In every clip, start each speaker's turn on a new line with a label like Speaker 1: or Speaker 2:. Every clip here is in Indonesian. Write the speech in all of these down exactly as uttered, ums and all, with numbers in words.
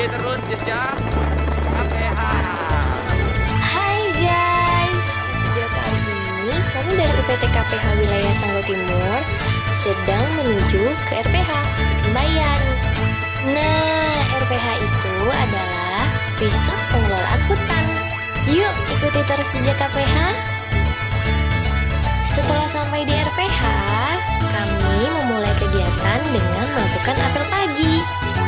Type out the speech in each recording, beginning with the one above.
Speaker 1: terus jejak K P H.
Speaker 2: Hai guys, video kali ini kami dari U P T K P H wilayah Sanggau Timur sedang menuju ke R P H Kembayan. Nah, R P H itu adalah Pusat Pengelolaan Hutan. Yuk ikuti terus jejak K P H. Setelah sampai di R P H, kami memulai kegiatan dengan melakukan apel pagi.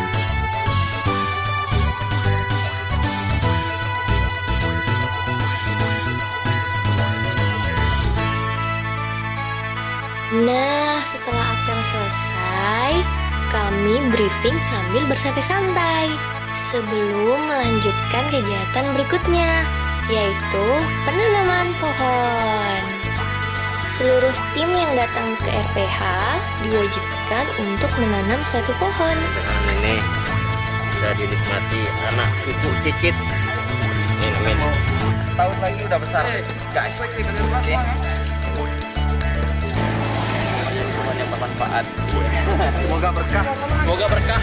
Speaker 2: Nah, setelah apel selesai, kami briefing sambil bersantai-santai sebelum melanjutkan kegiatan berikutnya, yaitu penanaman pohon. Seluruh tim yang datang ke R P H diwajibkan untuk menanam satu pohon.
Speaker 1: Dengan ini bisa dinikmati anak ibu Cicit. Ini namanya. Setahun lagi udah besar, guys. Oke. Yang bermanfaat. Semoga berkah. Semoga berkah.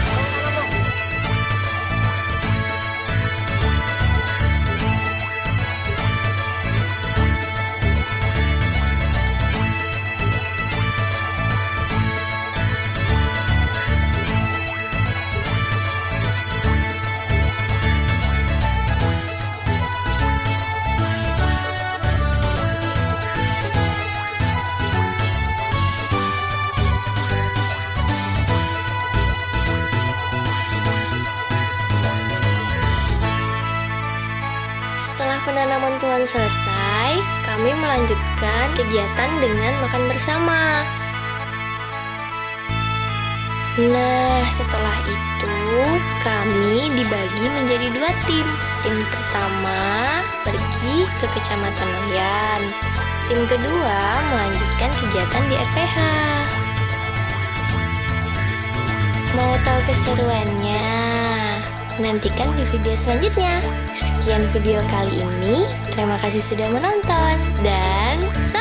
Speaker 2: Setelah penanaman pohon selesai, kami melanjutkan kegiatan dengan makan bersama. Nah, setelah itu kami dibagi menjadi dua tim. Tim pertama pergi ke Kecamatan Loyan. Tim kedua melanjutkan kegiatan di R P H. Mau tahu keseruannya? Nantikan di video selanjutnya. Sekian video kali ini. Terima kasih sudah menonton dan